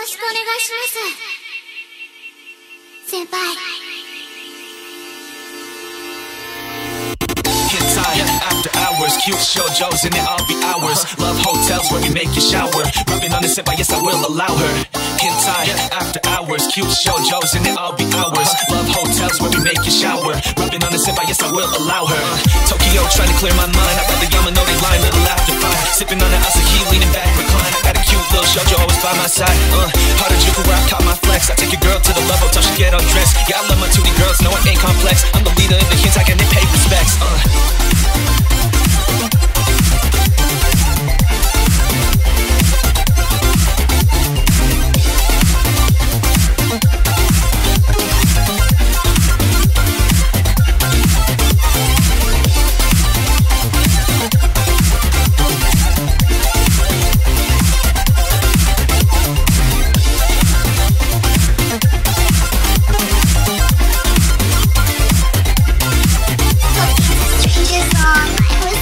ろしくお願いします。先輩。 After hours, cute shoujos and it all be ours. Love hotels where we make you shower. Rubbing on the senpai, yes I will allow her. Hentai, after hours, cute shoujos and it all be ours. Love hotels where we make you shower. Rubbing on the senpai, yes I will allow her. Tokyo trying to clear my mind. I got the Yamanori line, little after five. Sipping on the Asahi, leaning back, recline. I got a cute little shoujo always by my side. Harajuku where I caught my flex. I take a girl to the level till she get undressed. Yeah, I love my 2D girls, no it ain't complex. I'm the leader in the hentai, and they pay respects. Stranger song.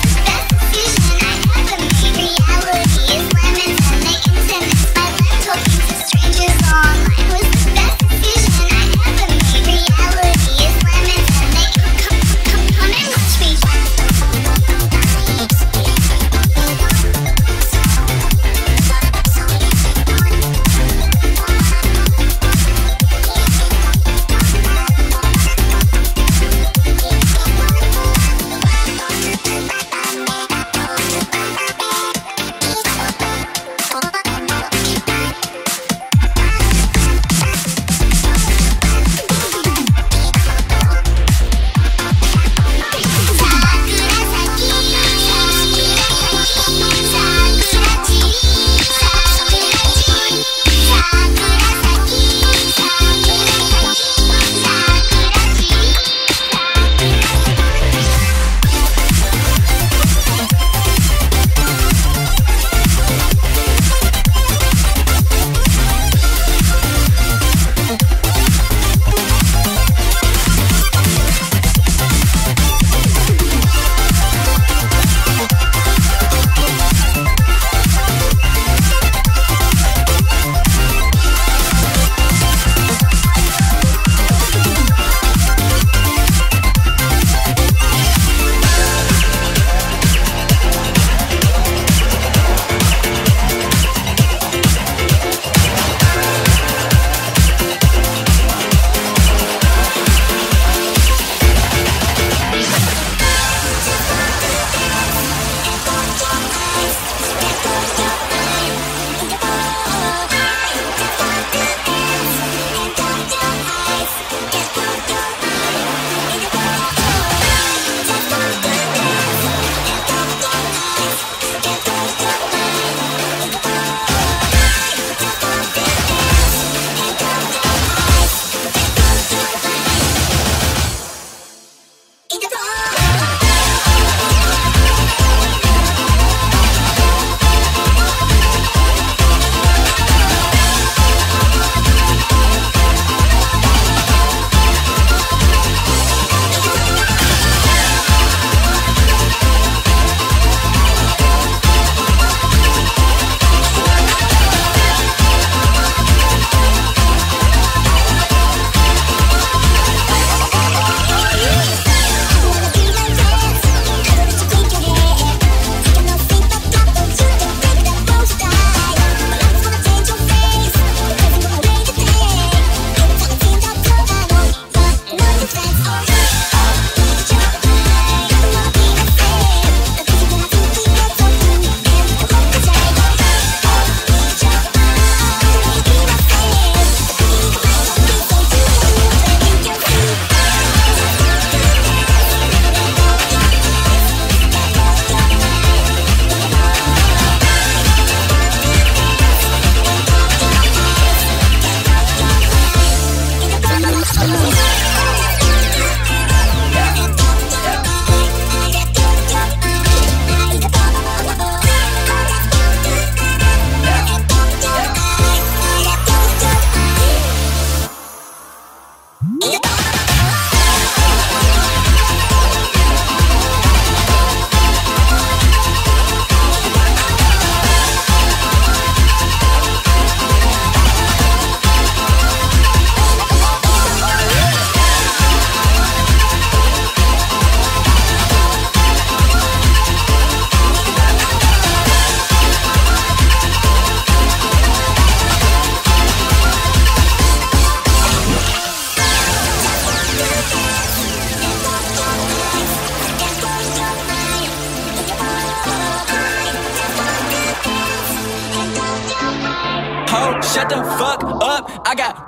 So shut the fuck up. I got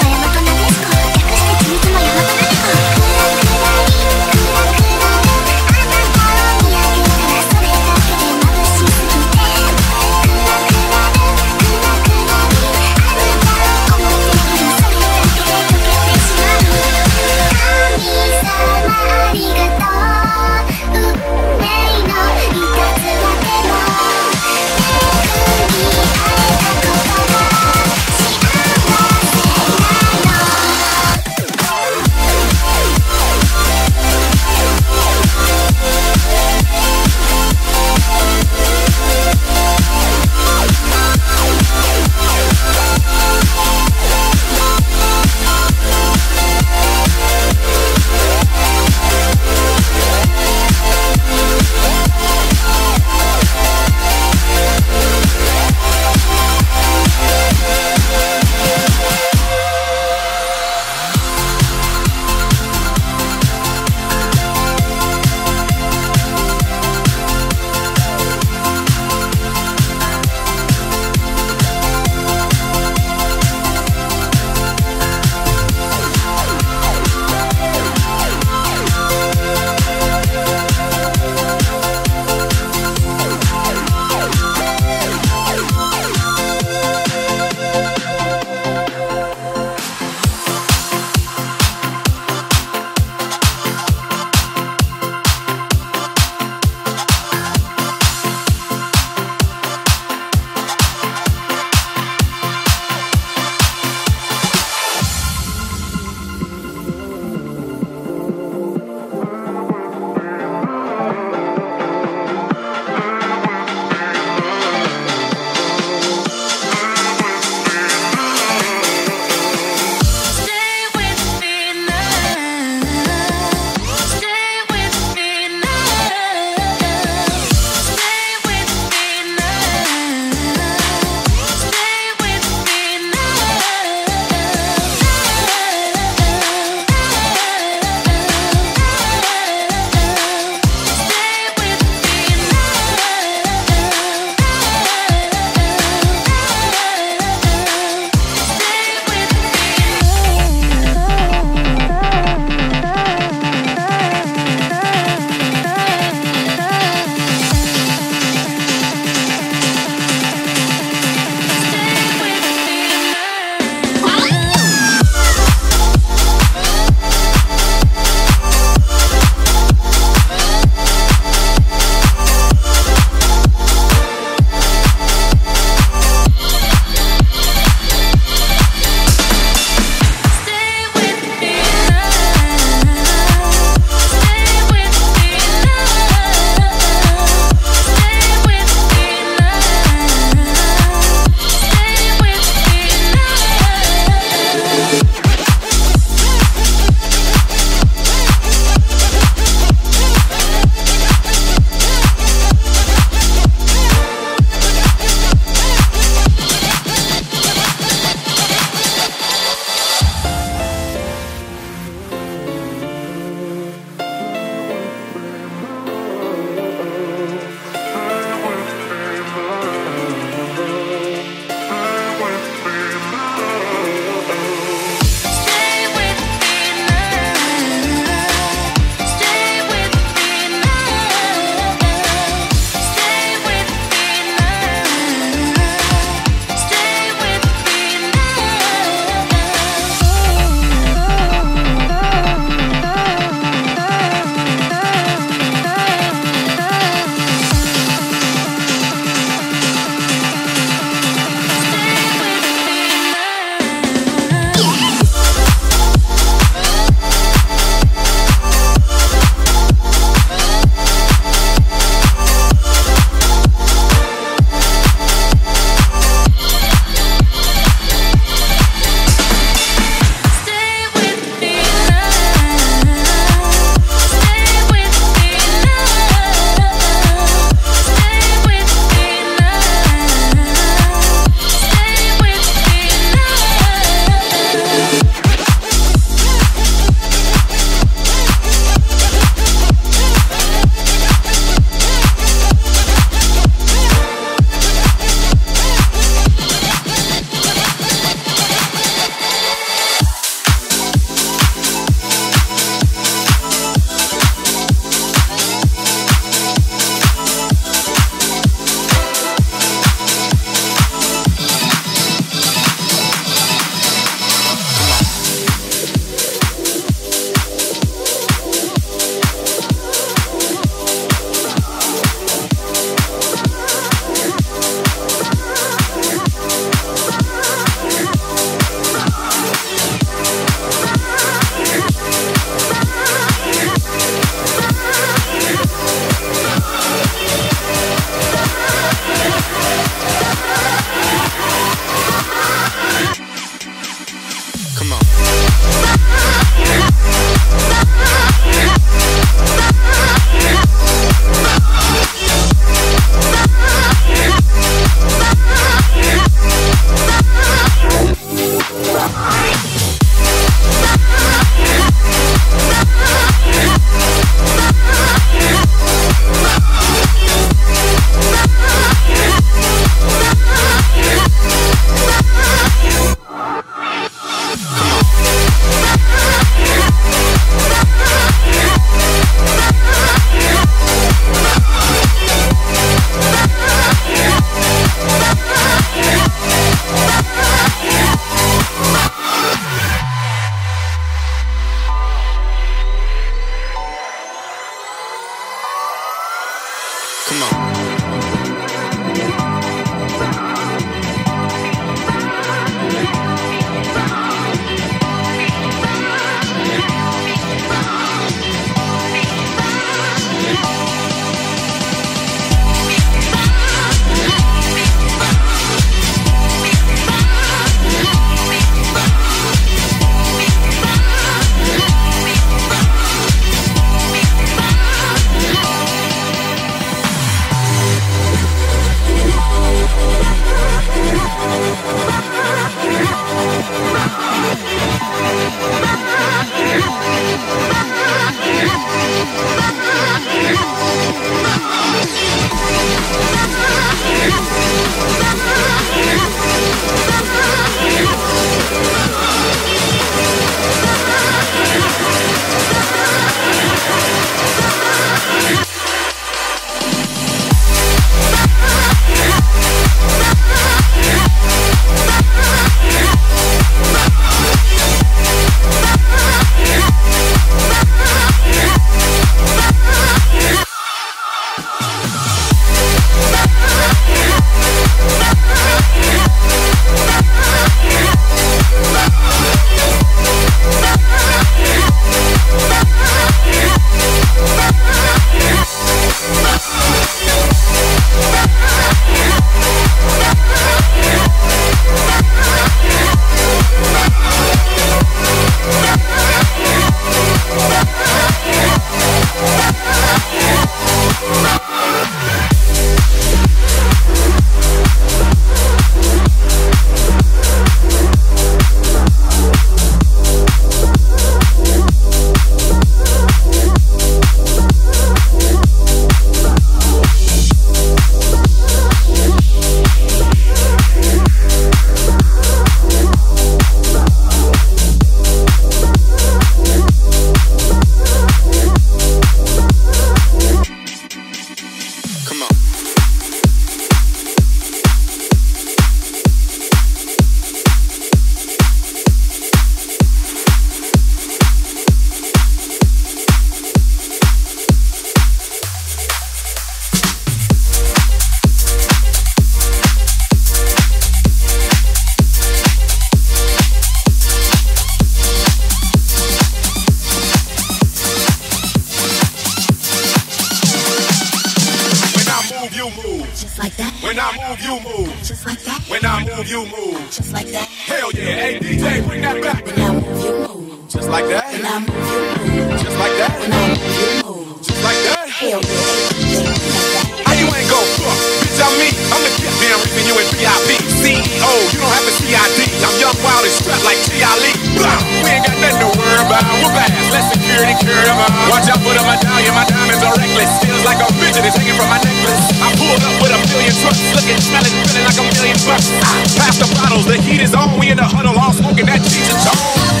like that. When I move, you move. Just like that. Hell yeah, hey DJ, bring that back. When I move, you move. Just like that. When I move, you move. Just like that. When I move, you move. Just like that. Hell yeah, hey DJ, bring that back. How you ain't go fuck? Bitch, I'm me. I'm the goddamn reason you in VIP. CEO, you don't have the CID. I'm young, wild, and strapped like T.I. Blah. We ain't got nothing to worry about. We're fast. Let security carry them out. Watch out for the medallion. My diamonds are reckless. Feels like a bitch is hanging from my necklace. I pulled up with a million trucks. Looking, smelling, feeling like $1,000,000. Pass the bottles. The heat is on. We in the huddle all smoking that cheese and tone.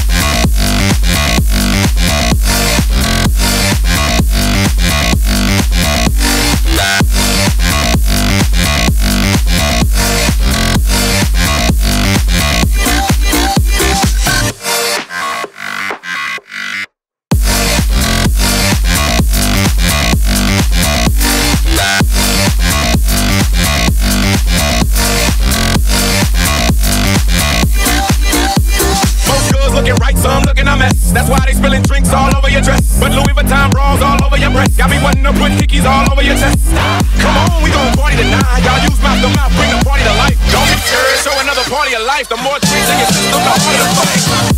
That's why they spilling drinks all over your dress. But Louis Vuitton bras all over your breast. Got me wanting to put hickeys all over your chest. Come on, we gon' party tonight. Y'all use mouth to mouth, bring the party to life. Don't get scared, show another party of life. The more drinks in your system, the harder the fight.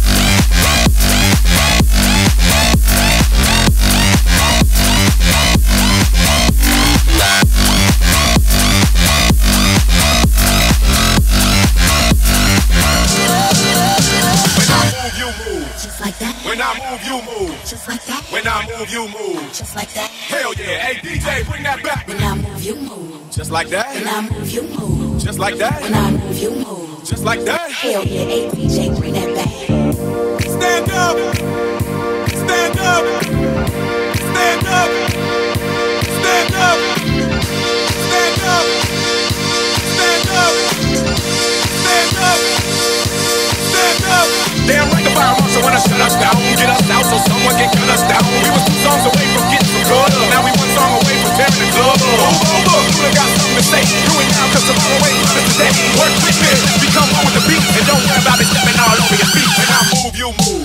When I move, you move. Just like that. When I move, you move. Just like that. Hell yeah, hey DJ, bring that back. When I move, you move. Just like that. When I move, you move. Just like that. When I move, you move. Just like that. Hell yeah, hey DJ, bring that back. Stand up. Stand up. Stand up. Stand up. Stand up. Stand up. Stand up. Stand up. Damn right the fire marshal wanna shut us down. Get us out so someone can cut us down. We was 2 songs away from getting some good. Now we 1 song away from tearing the club. Move over, you done got something to say. Do it now cause tomorrow ain't coming today. Work with me, become one with the beat. And don't worry about me stepping all over your feet. When I move, you move.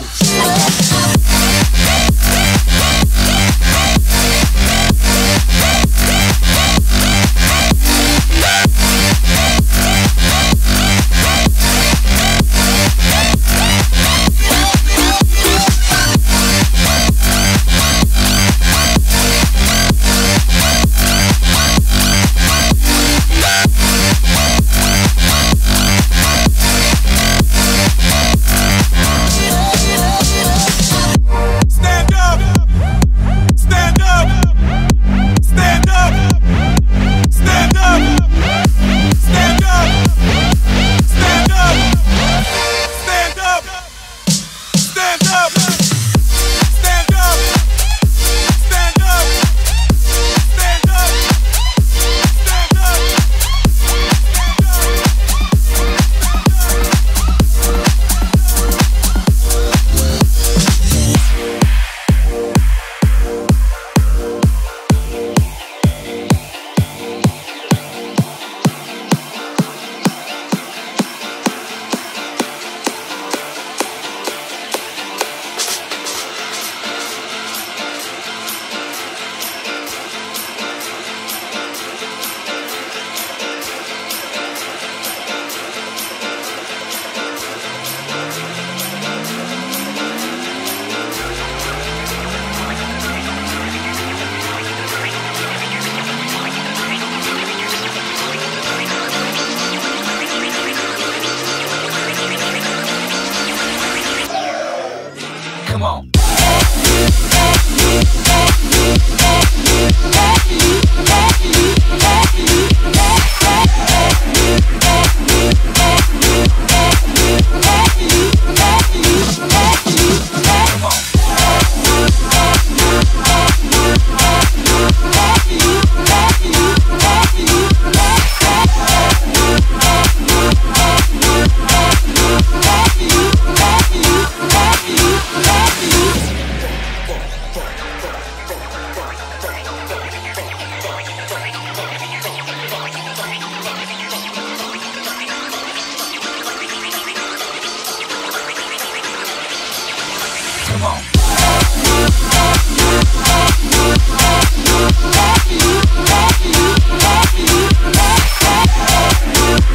Come on.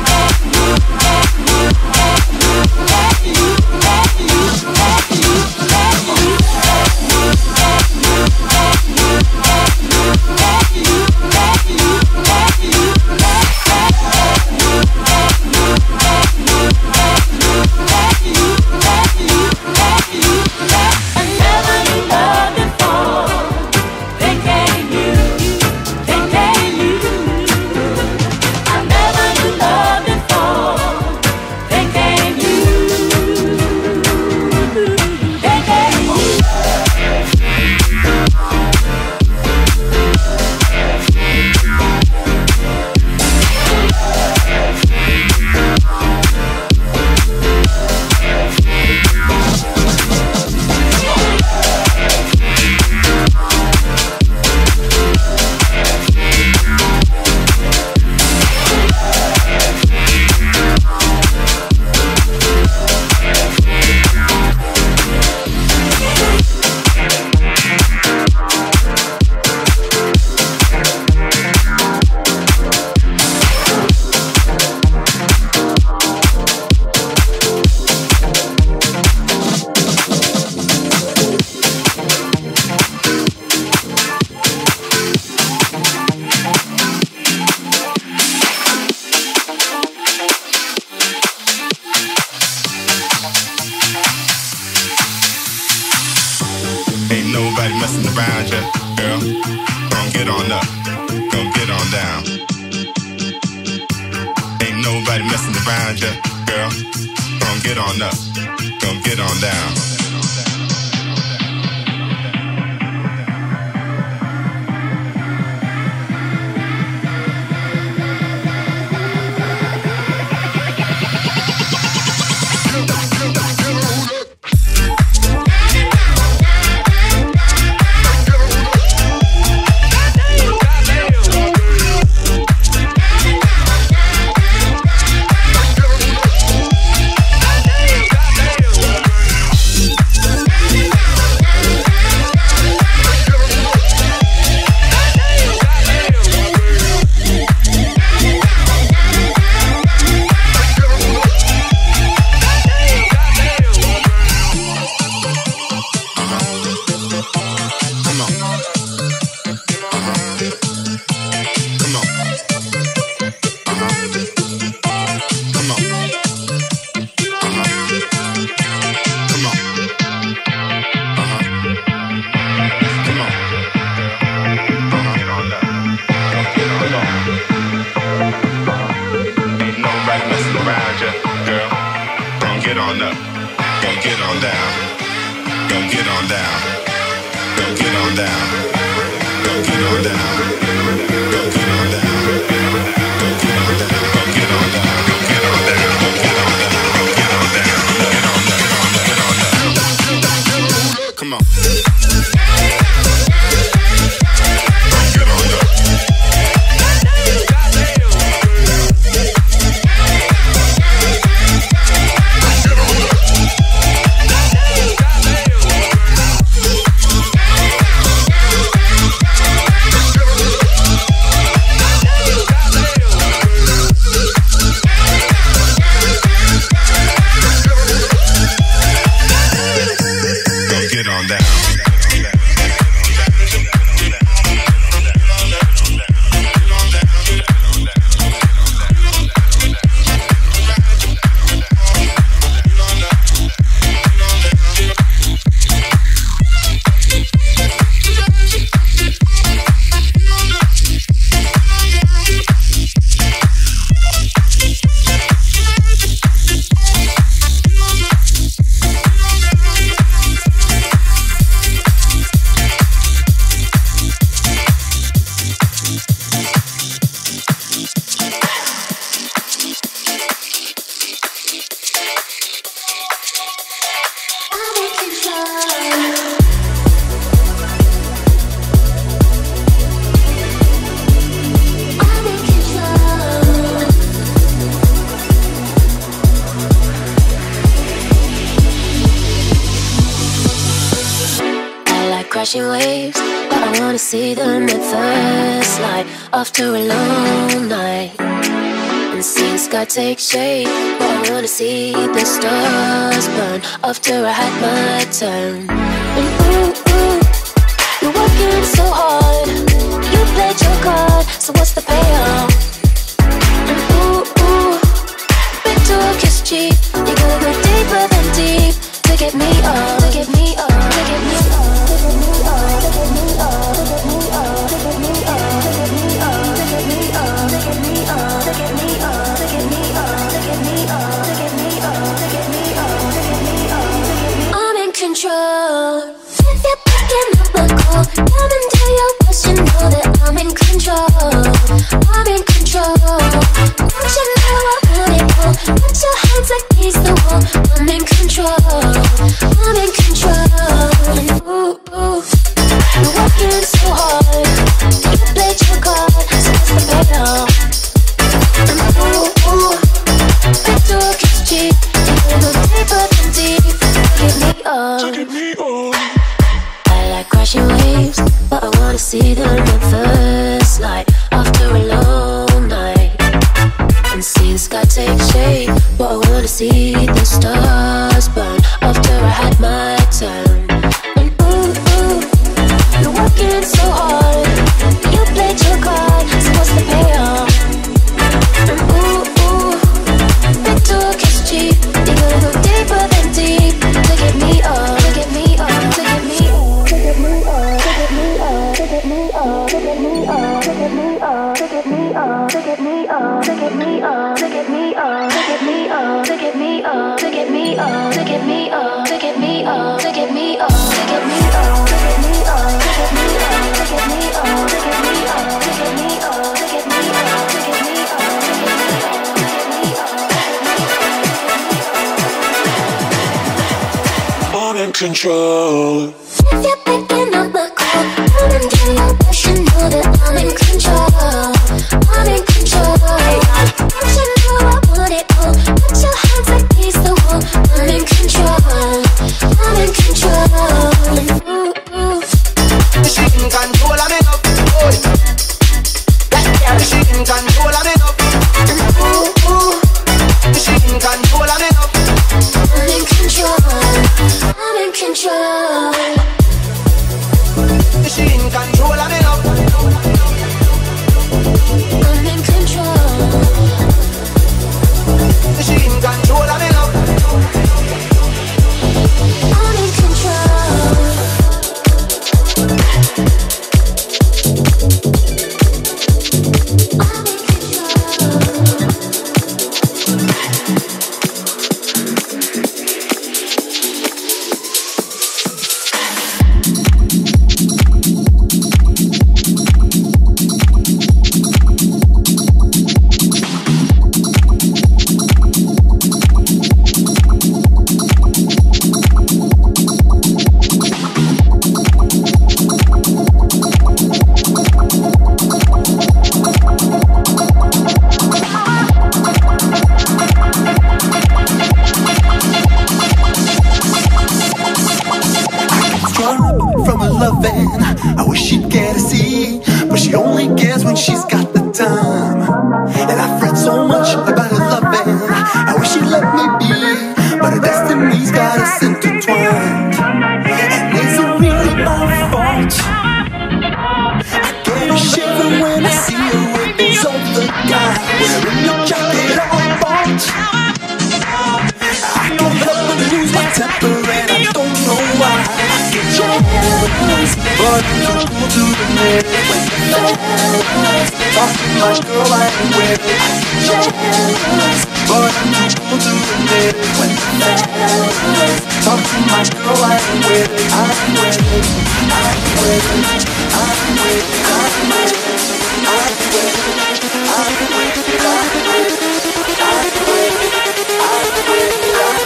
messing around ya, girl. Gon' get on up, gon' get on down. Ain't nobody messing around ya, girl. Gon' get on up, gon' get on down. Crashing waves, but I wanna see them at first light. After a long night, and see the sky take shape, but I wanna see the stars burn. After I had my turn, and ooh, you're working so hard. You played your card, so what's the payoff? And ooh, big talk is cheap. You gotta go deeper than deep to get me up, to get me up, to get me up. I'm in control. If you're picking up my call, come and do your best. You know that I'm in control. I'm in control. Don't you know I want it all? Put your hands against the wall. I'm in control. I'm in control. And ooh, you're working so hard. You played your card, so what's the payoff? And ooh, big talk is cheap. You go deeper than deep. Get me up. I like crashing waves, but I wanna see them at first light. After a long night, and see the sky take shape, but I wanna see the stars burn. After I had my turn, and ooh, you're working so hard. You played your card, so what's the payoff? And ooh, big talk is cheap. You gotta go deeper than deep to get me up, to get me up, to get me up, to get me up. control. If you're picking up my call, come and do your best, you know that I'm in control. I'm in control. Don't you know I want it all? Put your hands against the wall. I'm in control. I'm in control. Ooh, ooh. She in control of me now. Oh, yeah. She in control of me now. Ooh, ooh. She in control of me now. I'm in control. I'm in control. She in control of me now. I'm in control. She in control of me now. I'm in control. From a loving, I wish she'd get to see, but she only cares when she's got the time. And I fret so much about her loving, I wish she'd let me be, but her destiny's got us intertwined. And is it really my fault? I get a shiver when I see her with those other guys, wearing your jacket on fault. I can't help but lose my temper and I don't know why. I get jealous, but I'm too cool to admit it. When you're jealous, talk to my girl, I ain't with it. I get jealous, but I'm too cool to admit it. When you're jealous, talk to my girl, I ain't with it. I ain't with it. I ain't with it. I ain't with it. I ain't with it. I ain't with it. I ain't with it. I ain't with it. I ain't with it. I ain't with it.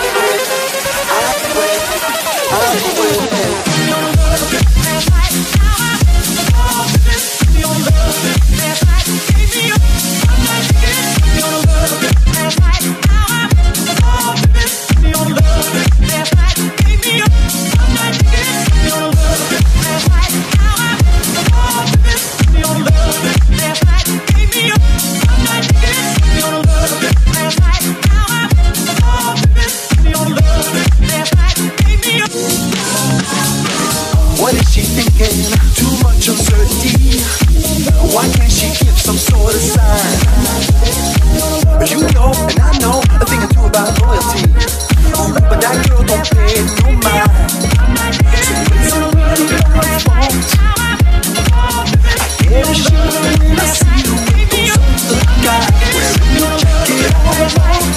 What is she thinking? Too much uncertainty. Why can't she give some sort of sign? But you know, and I know a thing or two about loyalty. But that girl don't pay no mind. So is it really my fault? I get a shiver when I see you with those other guys, wearing your jacket all white.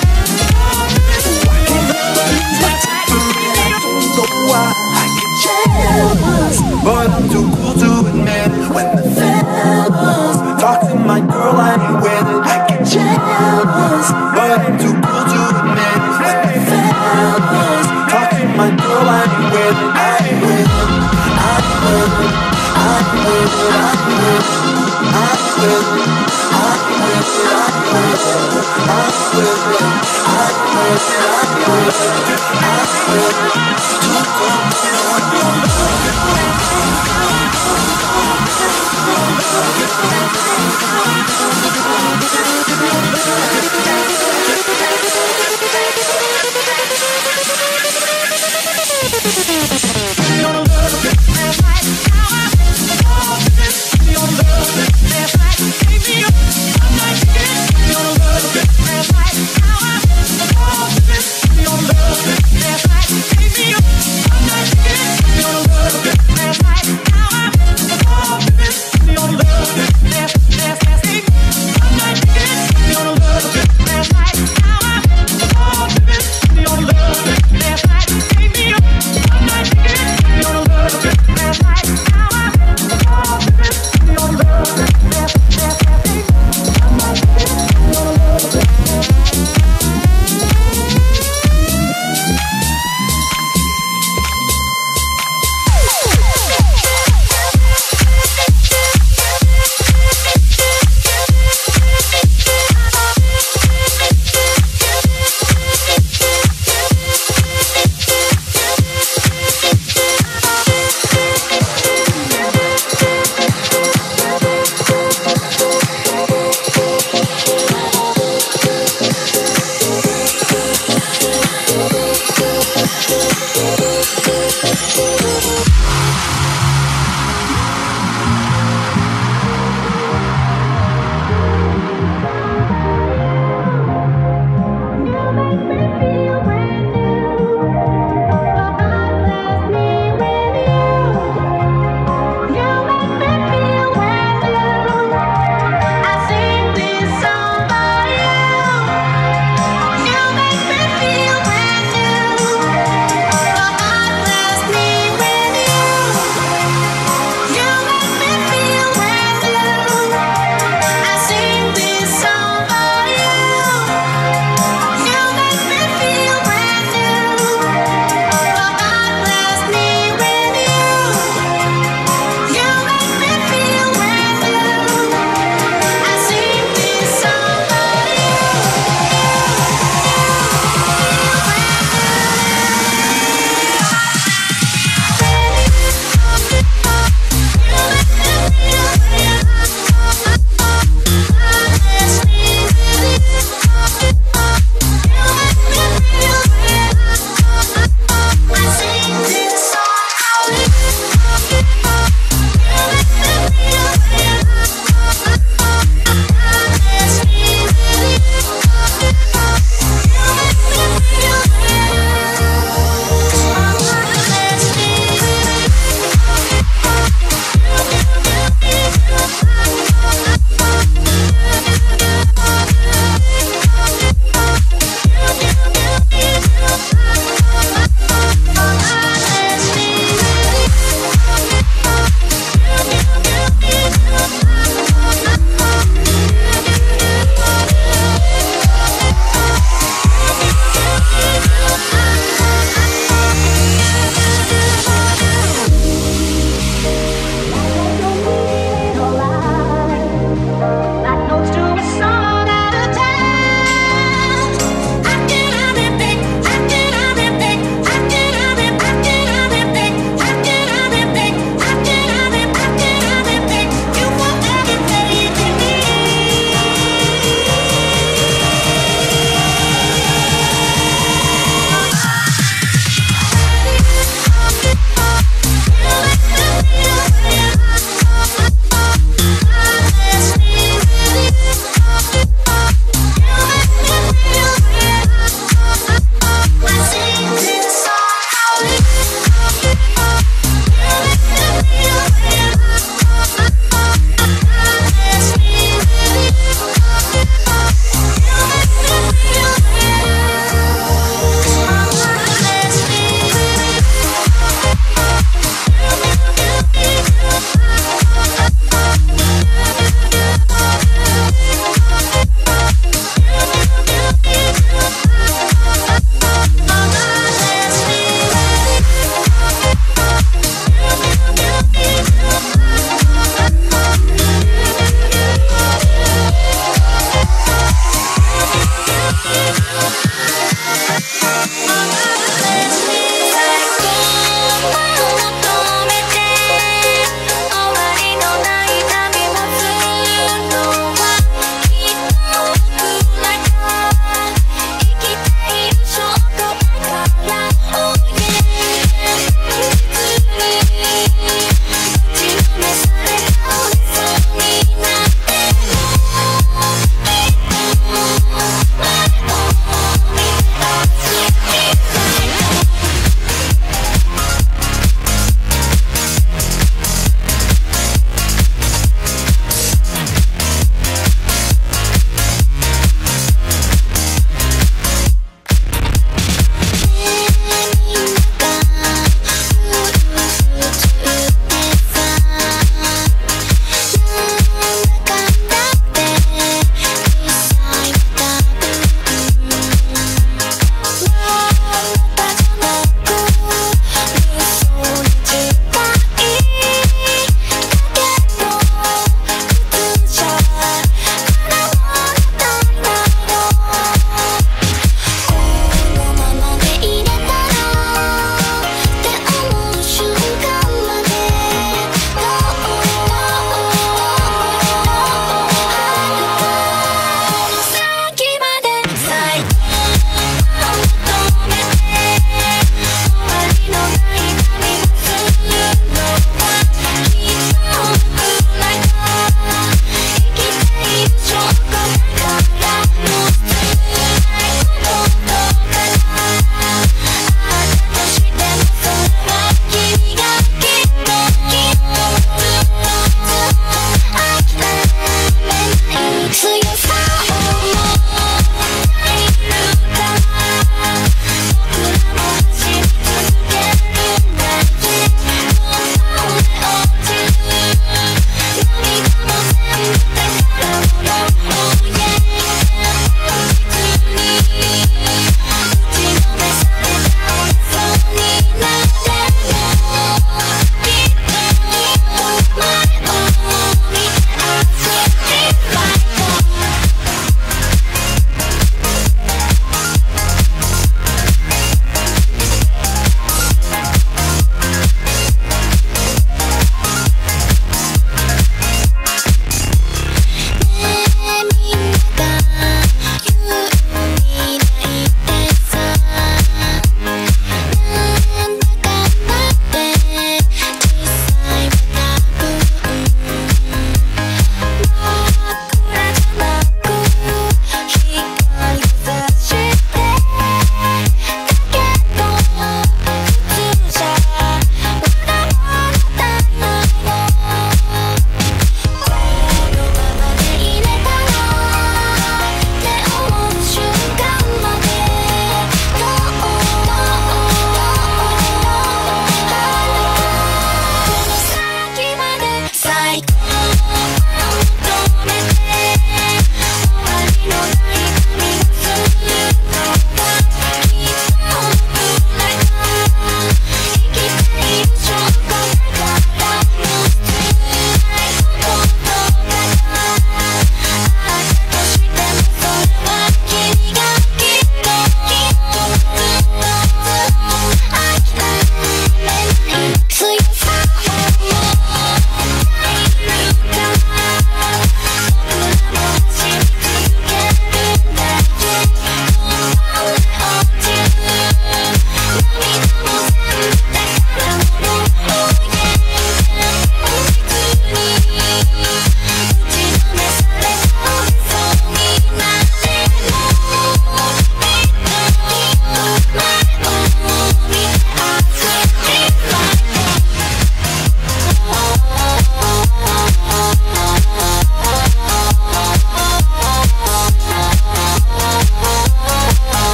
Why can't I lose my temper and I don't know why? Jealous, but I'm too cool to admit it. When the fellas talk to my girl, I ain't with it. I get jealous, but I'm too cool to admit it. When the fellas talk to my girl, I ain't with it. I ain't with it. I ain't with it. I ain't with it. I ain't with it. I ain't with it. I ain't with it. I ain't with it. I ain't with it. I ain't with it. I ain't with it. I ain't with it. Too cool to admit it.